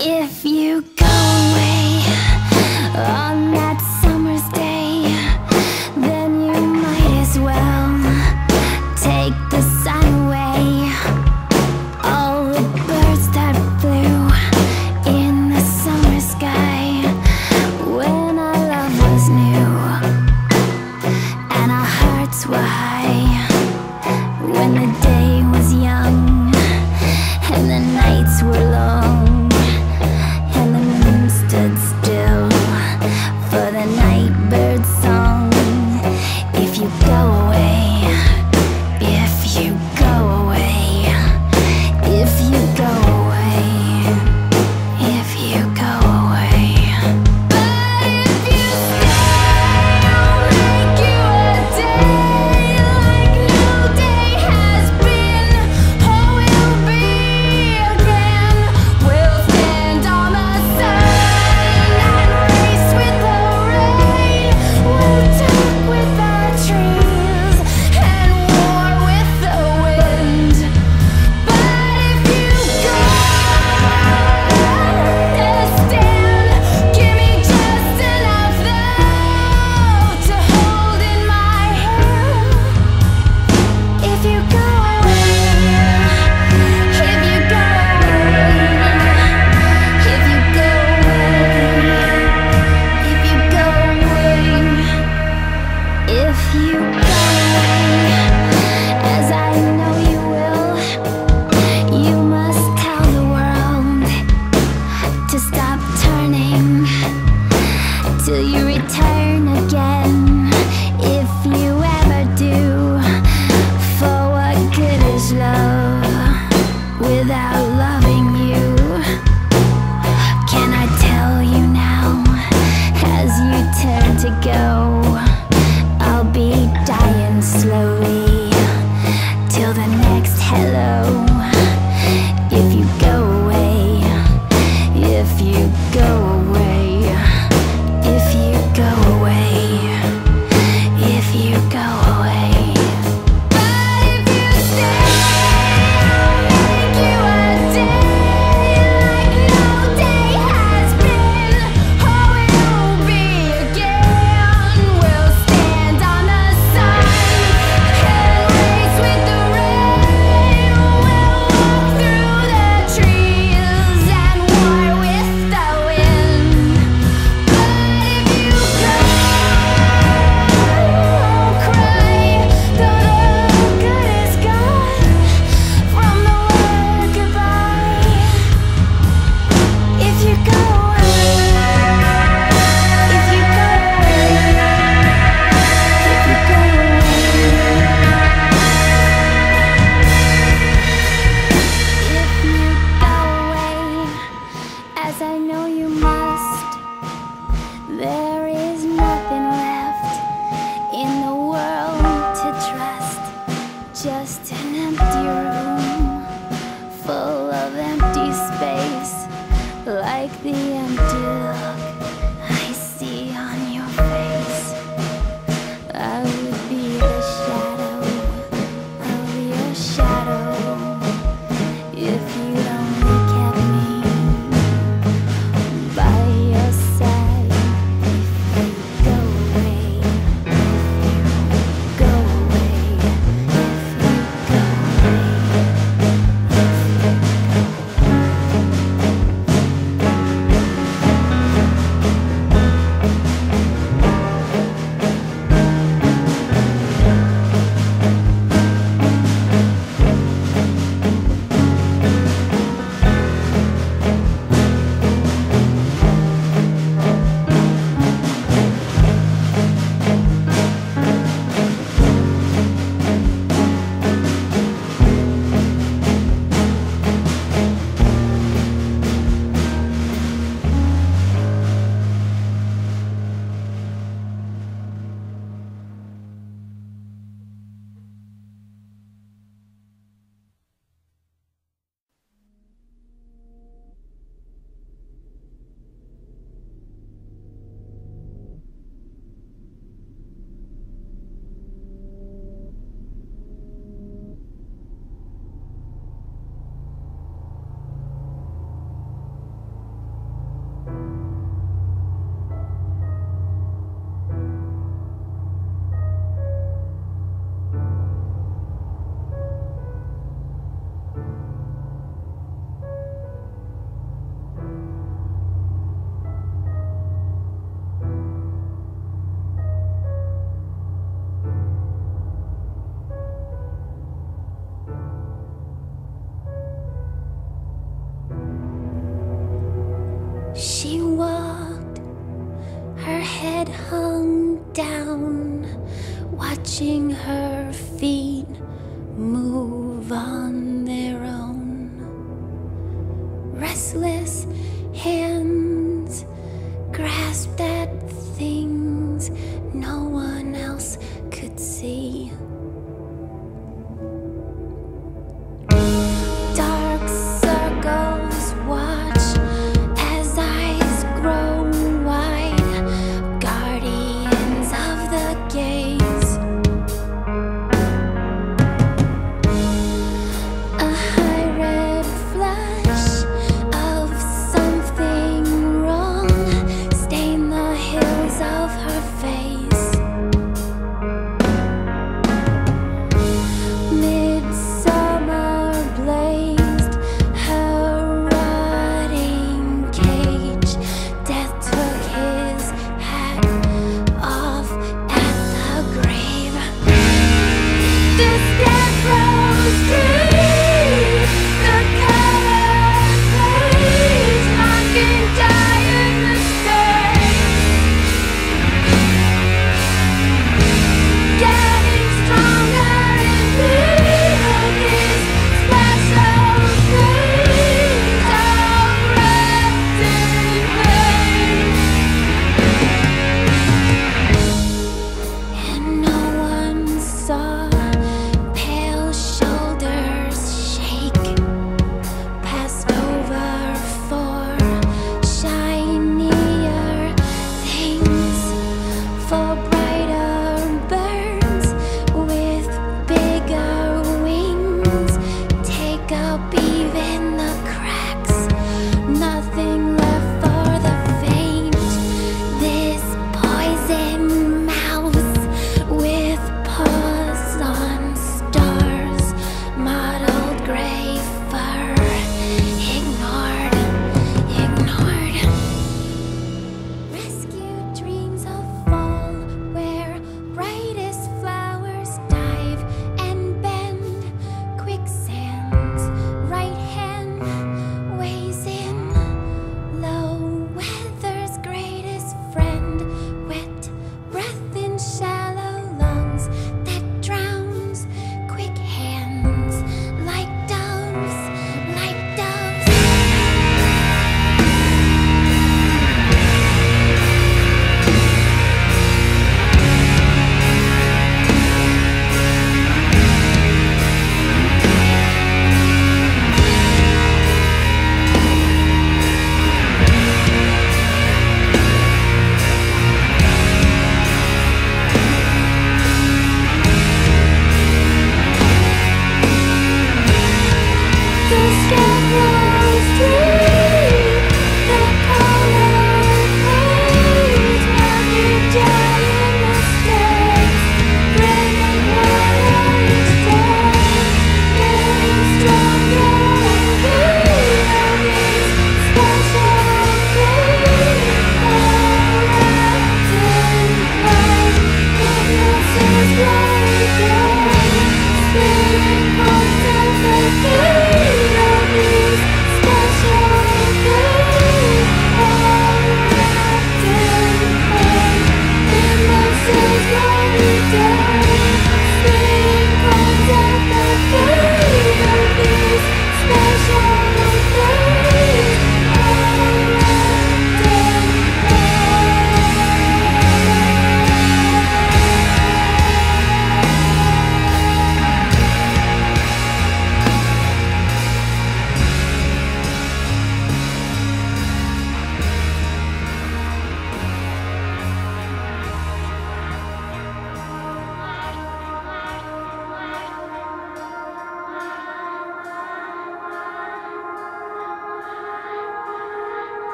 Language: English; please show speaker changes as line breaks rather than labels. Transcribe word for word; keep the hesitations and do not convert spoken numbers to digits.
If you go away on that summer's day, then you might as well take the sun away. All the birds that flew in the summer sky when our love was new and our hearts were high, when the day was young and the nights were long, stood still for the night bird's song. If you go away, if you go away, if you go away, if you go away. But if you stay, I'll make you a day like no day has been or will be again. We'll stand on the side, till you return again. If you ever do, for what good is love without loving you? Can I tell you now, as you turn to go, I'll be dying slowly till the next hello. If you go away, if you go away, if you go away, if you go away. But if you stay, I'll make you a day like no day has been or will be again. We'll stand on the sun and race with the rain. We'll walk through the trees and war with the wind. As I know you must, there is nothing left in the world to trust. Just an empty room full of empty space, like the empty look I see on your face. I would be the shadow of your shadow if you only kept me by your side. If you go away, if you go away, if you go away, if you go away. head hung down, watching her feet move on their own. Restless